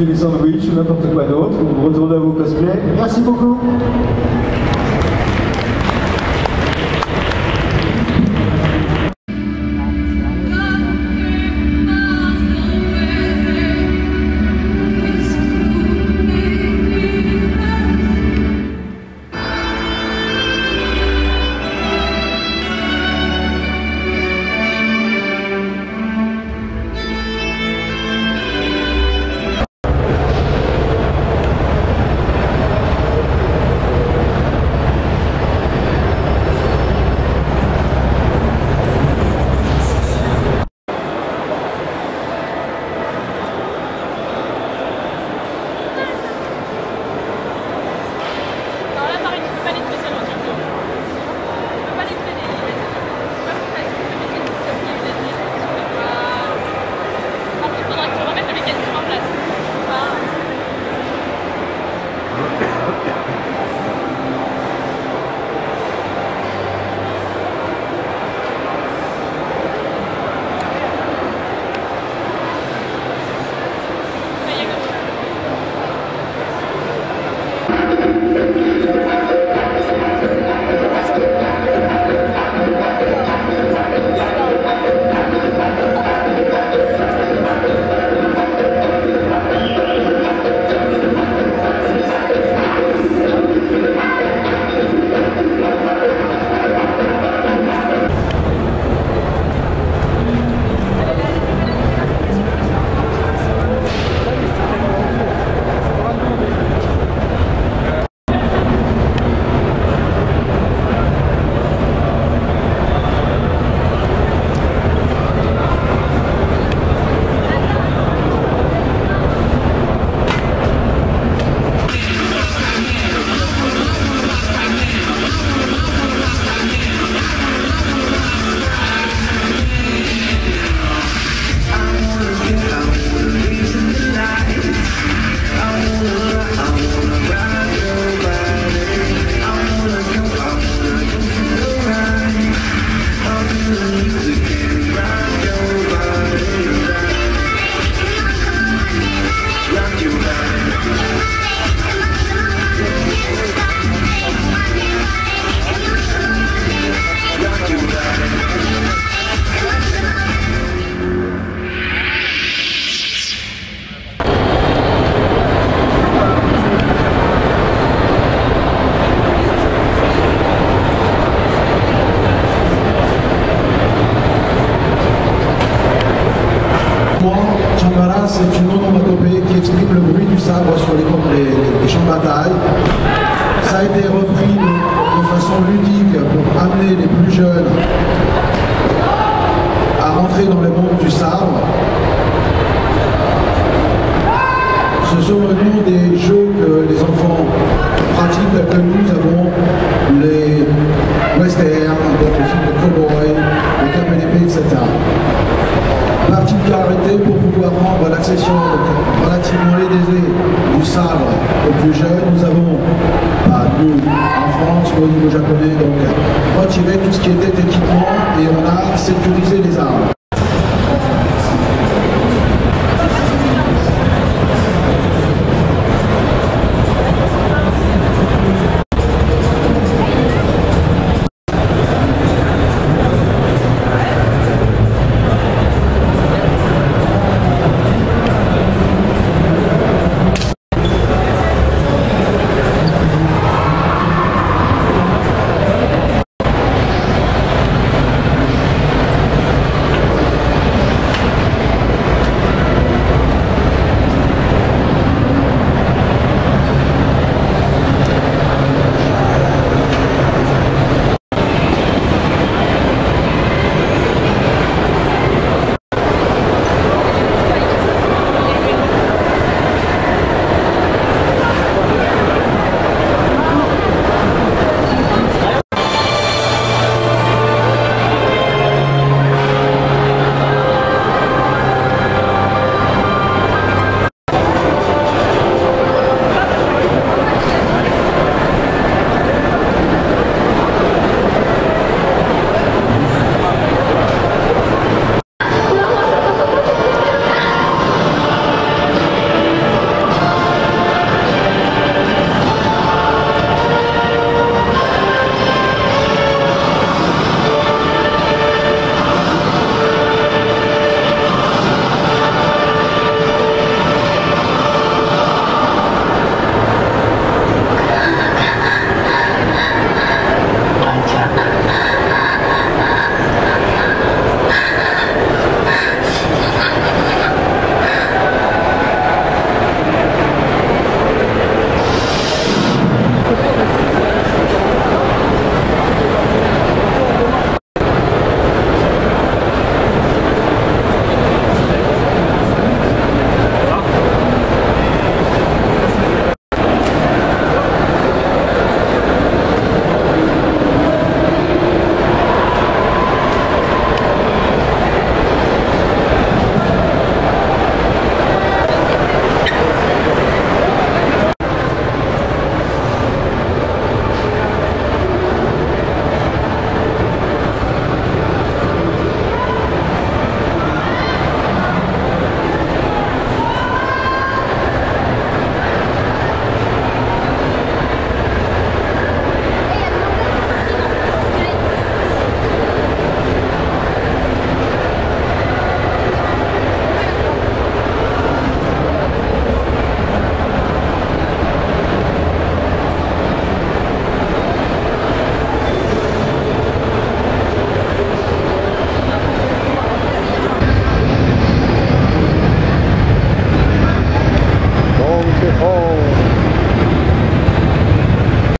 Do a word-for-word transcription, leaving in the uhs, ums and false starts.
bouffer des sandwichs ou n'importe quoi d'autre, ou retourner à vos cosplays. Merci beaucoup. Chambara, c'est une onomatopée qui exprime le bruit du sabre sur les, les, les champs de bataille. Ça a été repris de, de façon ludique pour amener les plus jeunes à rentrer dans le monde du sabre. Ce sont le nom des jeux que les enfants pratiquent, tels que nous avons les westerns, donc les films de cow-boy, les capes et l'épée, et cetera. Particularité pour pouvoir rendre l'accession relativement aisée du sabre aux plus jeunes, nous avons, bah, nous, en France ou au niveau japonais, donc retiré tout ce qui était équipement et on a sécurisé les armes.